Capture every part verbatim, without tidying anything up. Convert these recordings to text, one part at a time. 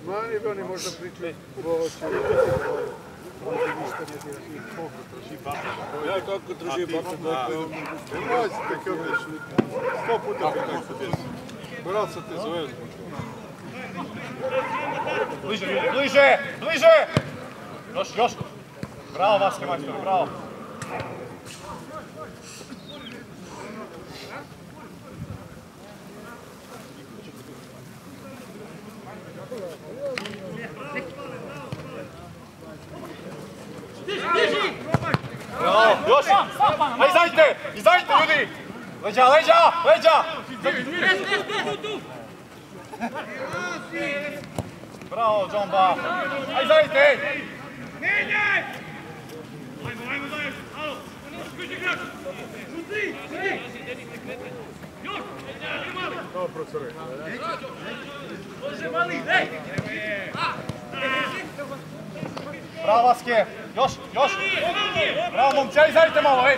Mani bi oni možda pričali o čemu. Ja kako drži baca dobro. Nemojte kako da šutite. Sto puta bi tako se desi. Brat se te zove. Bliže, bliže, bliže! Još, još! Bravo, Vaske majstor, bravo! Bravo, još! Aj, izađite! Izađite, ljudi! Leđa, leđa, leđa! Bravo, Džomba! Aj, izađite, ej! Menjaj! Ajmo, ajmo, daješ! Alo! Skući igrač! Šutri! Šutri! Još! Mali! Dobro, profesore. Može, mali! Ej! Bravo, Vaske! Još, još! Bravo, momci, aj, izađite malo, ej!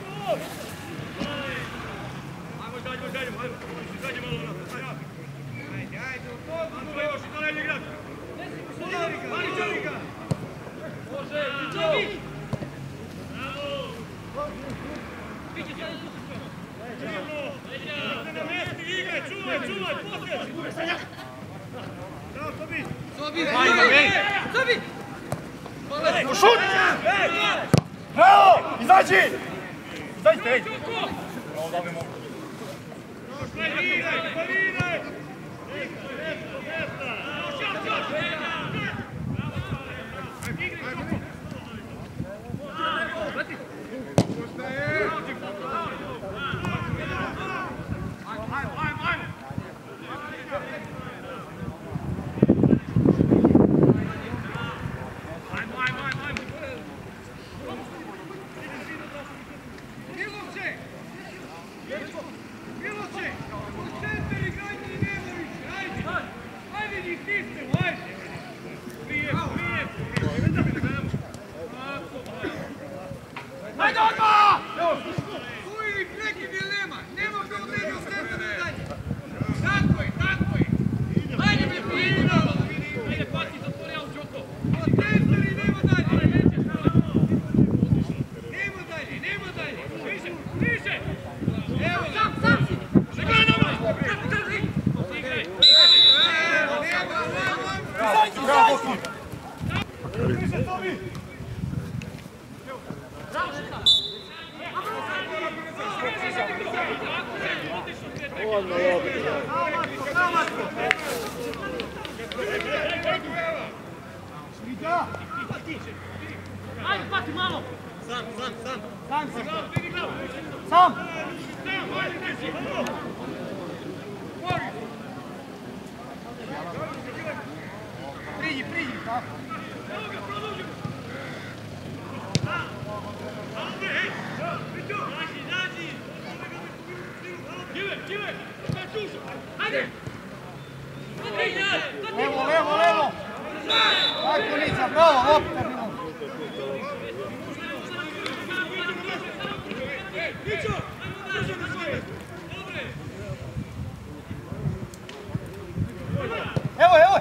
Ajmo, izađemo, izađemo, ajmo! Izađemo malo, ajmo! Ajde, ajde, u to! Ajmo, još, i dalje igrač! Mali čovjeka! Može, Mičović! Bravo! Biće sada izlučiti sve! Čujemo! Leđa! Na mesti igre, čuvaj, čuvaj, posljedaj! Bravo, Sobi! Sobi! Sobi! Šut! Bravo! Izađi! Izađite, ej! Bravo, da li mogu. Još ne igraj, pariraj! Još, još, još! Ajde odmah! Uj, prekid ili nema? Nema ga od mene ostavljeno dalje. Tako je, tako je. Ajde mi prijemo. Ajde, pati, zatvori ja u džoko. Od testeri nema dalje. Nema dalje, nema dalje. Više, više. Evo, sam, sam si. Ne gledamo. Igraj. Evo, nema, nema. Bravo, Boki! Više, Tobi. Ajde, pati malo! Sam, sam, sam! Sam si! Sam! Priđi, priđi, tako! Levo, levo, levo! Tako Nica, bravo, lopta bilo! Evo, evo!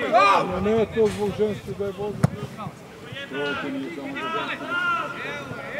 Ne, to zbog ženske da je Bože. To nije samo za ženske.